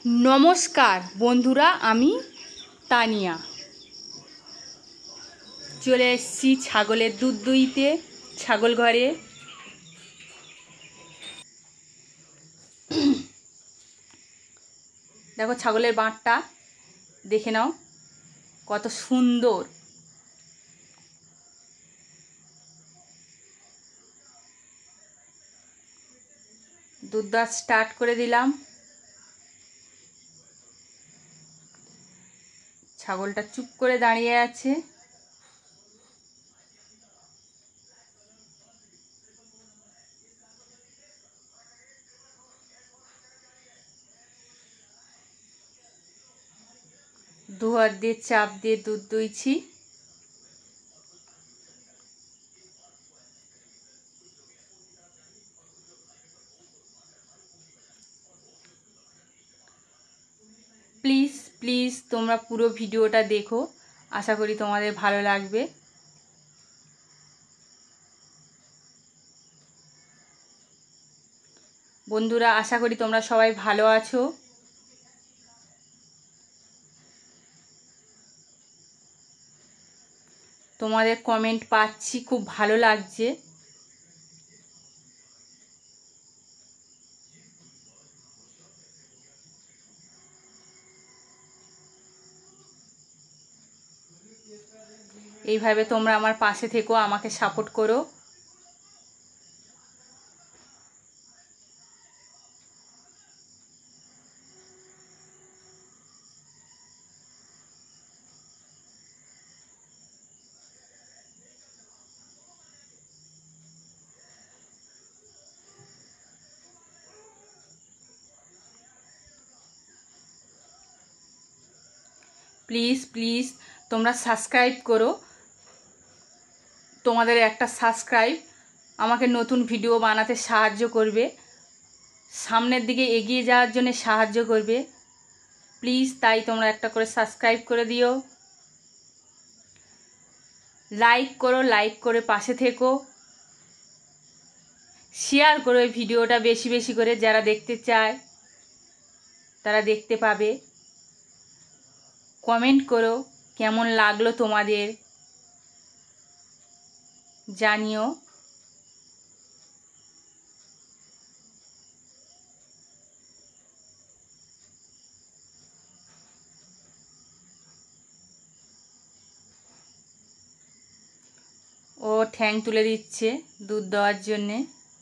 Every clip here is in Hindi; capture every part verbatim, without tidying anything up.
नमस्कार बंधुरा आमी तानिया चले एसेছি छागलेर दूध दुइते छागल घरे। देखो छागलेर बाँटटा देखे नाओ कत सुंदर। दूध देওয়া स्टार्ट करे दिलाम। छागलटा चुप करे दाड़िये आछे। दो हाथ दिए चाप दिए दूध दुइছি। प्लिज प्लिज तोमरा पुरो भिडियोटा देखो, आशा करी तोमादेर भालो लागबे। बंधुरा आशा करी तोमरा सबाई भालो आछो। तोमादेर कमेंट पाচ্ছি, खूब भालो लागছে। এইভাবে তোমরা আমার পাশে থেকো, আমাকে সাপোর্ট করো। प्लिज प्लिज তোমরা সাবস্ক্রাইব করো। তোমাদের একটা সাবস্ক্রাইব আমাকে নতুন ভিডিও বানাতে সাহায্য করবে, সামনের দিকে এগিয়ে যাওয়ার জন্য সাহায্য করবে। প্লিজ তাই তোমরা একটা করে সাবস্ক্রাইব করে দিও, লাইক করো, লাইক করে পাশে থেকো, শেয়ার করো এই ভিডিওটা বেশি বেশি করে। যারা দেখতে চায় তারা দেখতে পাবে। কমেন্ট করো কেমন লাগলো তোমাদের, জানিও। ও ঠ্যাং তুলে দিচ্ছে দুধ দেওয়ার জন্যে।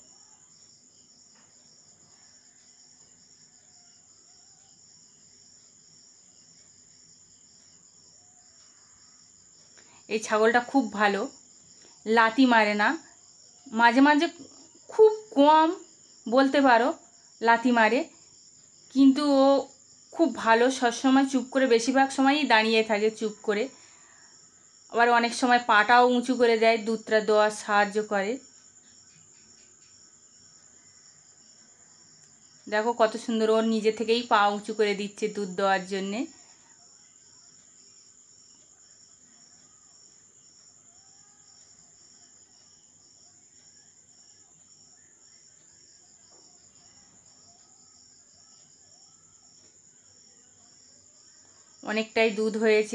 এই ছাগলটা খুব ভালো, লাতি মারে না, মাঝে মাঝে খুব কম বলতে পারো লাতি মারে, কিন্তু ও খুব ভালো। সবসময় চুপ করে, বেশিরভাগ সময়ই দাঁড়িয়ে থাকে চুপ করে। আবার অনেক সময় পাটাও উঁচু করে দেয়, দুধটা দেওয়ার সাহায্য করে। দেখো কত সুন্দর, ওর নিজে থেকেই পা উঁচু করে দিচ্ছে দুধ দেওয়ার জন্যে। অনেকটাই দুধ হয়েছে।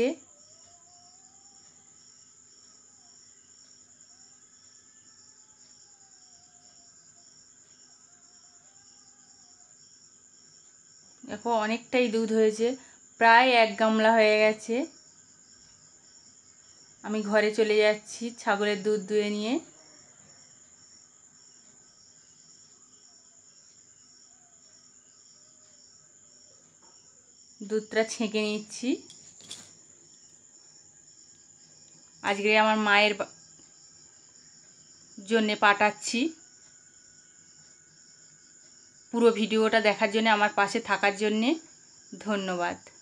দেখো অনেকটাই দুধ হয়েছে, প্রায় এক গামলা হয়ে গেছে। আমি ঘরে চলে যাচ্ছি ছাগলের দুধ দুয়ে নিয়ে। দুধটা ছেঁকে নিচ্ছি। আজকে আমার মায়ের জন্যে পাঠাচ্ছি। পুরো ভিডিওটা দেখার জন্য, আমার পাশে থাকার জন্যে ধন্যবাদ।